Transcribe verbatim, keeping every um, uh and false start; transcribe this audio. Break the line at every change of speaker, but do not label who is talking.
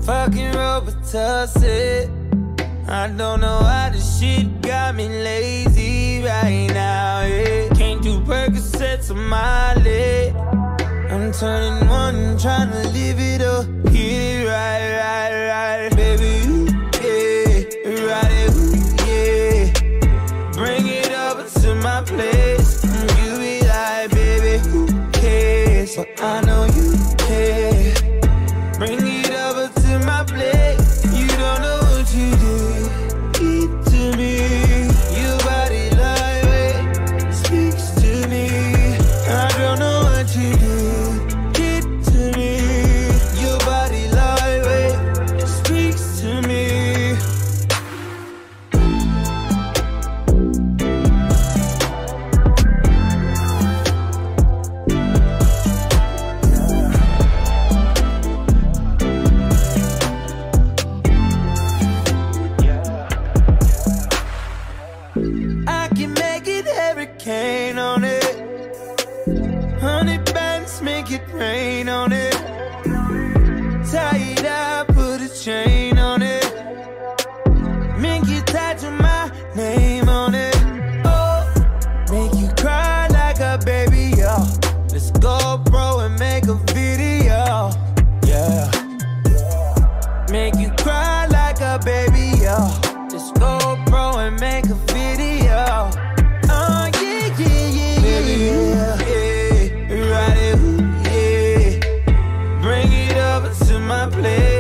Fuckin Robitussin. I don't know why this shit got me lazy right now, yeah. Can't do Percocets on my leg. I'm turning one, trying to live it up. Get it right, right, right. Baby, ooh, yeah, ride it, ooh, yeah. Bring it over to my place. You be like, baby, who cares? But I know you care. Bring it over to my place. You don't know what you did. Keep to me. Your body lightweight speaks to me. I don't know what you did. Get to me. Your body lightweight speaks to me. I can make it hurricane on it. Honey bands make it rain on it. Tie it up, put a chain on it. Make you tattoo my name on it. Oh, make you cry like a baby, yo. Let's go, bro, and make a video, yeah. Make you cry like a baby, yo. Let's go, bro, and make a video. Oh, yeah, yeah, yeah, baby, yeah, yeah. Ride it, ooh, yeah. Bring it over to my place.